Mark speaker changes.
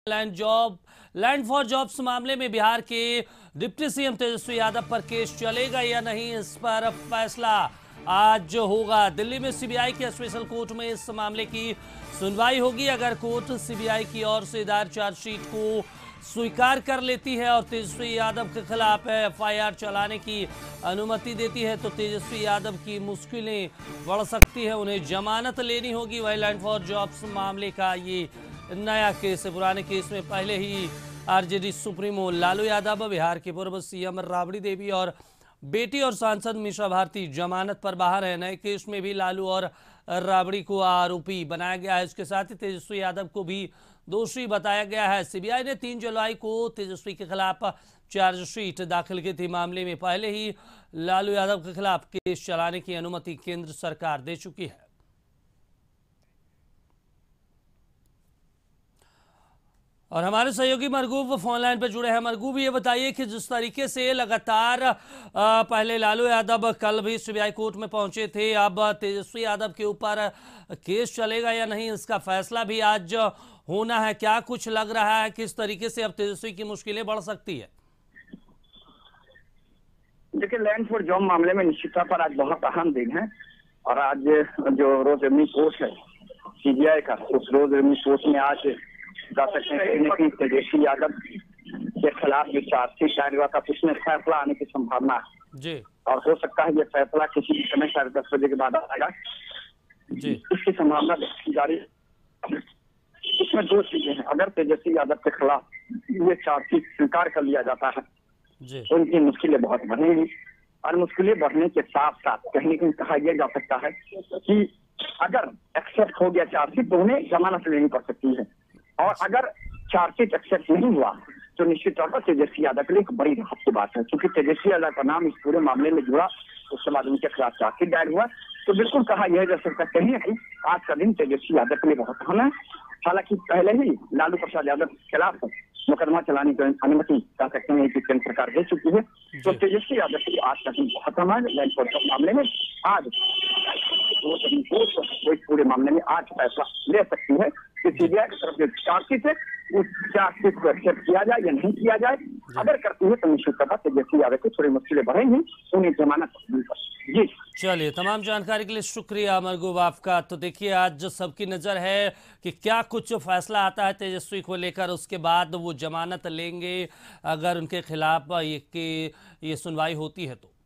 Speaker 1: Land for jobs मामले में बिहार के डिप्टी सीएम तेजस्वी यादव पर केस चलेगा या नहीं, इस पर फैसला आज होगा। दिल्ली में सीबीआई के स्पेशल कोर्ट में इस मामले की सुनवाई होगी। अगर कोर्ट सीबीआई की ओर से दायर चार्जशीट को स्वीकार कर लेती है और तेजस्वी यादव के खिलाफ एफआईआर चलाने की अनुमति देती है तो तेजस्वी यादव की मुश्किलें बढ़ सकती है, उन्हें जमानत लेनी होगी। वही लैंड फॉर जॉब्स मामले का ये नया केस है। पुराने केस में पहले ही आरजेडी सुप्रीमो लालू यादव, बिहार के पूर्व सीएम राबड़ी देवी और बेटी और सांसद मीसा भारती जमानत पर बाहर है। नए केस में भी लालू और राबड़ी को आरोपी बनाया गया है। इसके साथ ही तेजस्वी यादव को भी दोषी बताया गया है। सीबीआई ने 3 जुलाई को तेजस्वी के खिलाफ चार्जशीट दाखिल की थी। मामले में पहले ही लालू यादव के खिलाफ केस चलाने की अनुमति केंद्र सरकार दे चुकी है। और हमारे सहयोगी मरगूब फोन लाइन पर जुड़े हैं। मरगूब, ये बताइए कि जिस तरीके से लगातार पहले लालू यादव कल भी सीबीआई कोर्ट में पहुंचे थे, अब तेजस्वी यादव के ऊपर केस चलेगा या नहीं, इसका फैसला भी आज होना है। क्या कुछ लग रहा है किस तरीके से अब तेजस्वी की मुश्किलें बढ़ सकती है?
Speaker 2: देखिए, लैंड फॉर जॉब मामले में निश्चित तौर पर आज बहुत अहम दिन है और आज जो रोज रेवन्यू कोर्ट है सीबीआई का, उस रोज रेवन्यू कोर्ट में आज जा सकते हैं कि तेजस्वी यादव के खिलाफ जो चार्जशीट दायर हुआ था उसमें फैसला आने की संभावना है
Speaker 1: जी।
Speaker 2: और हो सकता है ये फैसला किसी भी समय 10:30 बजे के बाद आएगा
Speaker 1: जी।
Speaker 2: इसकी संभावना देखी जा रही है। इसमें 2 चीजें हैं। अगर तेजस्वी यादव के खिलाफ ये चार्जशीट स्वीकार कर लिया जाता है तो उनकी मुश्किलें बहुत बढ़ेंगी और मुश्किलें बढ़ने के साथ साथ कहीं न कहीं कहा यह जा सकता है कि अगर एक्सेप्ट हो गया चार्जशीट तो उन्हें जमानत लेनी पड़ सकती है और अगर चार्जशीट एक्सेप्ट नहीं हुआ तो निश्चित तौर पर तेजस्वी यादव के लिए एक बड़ी राहत की बात है, क्योंकि तेजस्वी यादव का नाम इस पूरे मामले में जुड़ा, उसके बाद उनके खिलाफ चार्जशीट दायर हुआ तो बिल्कुल कहा यह जा सकता कहीं कि आज का दिन तेजस्वी यादव के लिए बहुत अहम है। हालांकि पहले ही लालू प्रसाद यादव के खिलाफ मुकदमा चलाने की अनुमति कह सकते हैं कि केंद्र सरकार दे चुकी है, तो तेजस्वी यादव के लिए आज का दिन बहुत अहम है। लैंड फॉर जॉब मामले में आज कोई पूरे मामले में आज फैसला ले सकती है कि सीबीआई की तरफ जो चार्जशीट है उस चार्जशीट को एक्सेप्ट किया जाए या नहीं किया जाए। अगर करती है तो निश्चित तौर पर तेजस्वी यादव की थोड़ी मुश्किलें बढ़ेंगी, उन्हें जमानत जी।
Speaker 1: चलिए, तमाम जानकारी के लिए शुक्रिया मरगूब आपका। तो देखिए, आज सबकी नजर है कि क्या कुछ फैसला आता है तेजस्वी को लेकर, उसके बाद वो जमानत लेंगे अगर उनके खिलाफ ये सुनवाई होती है तो।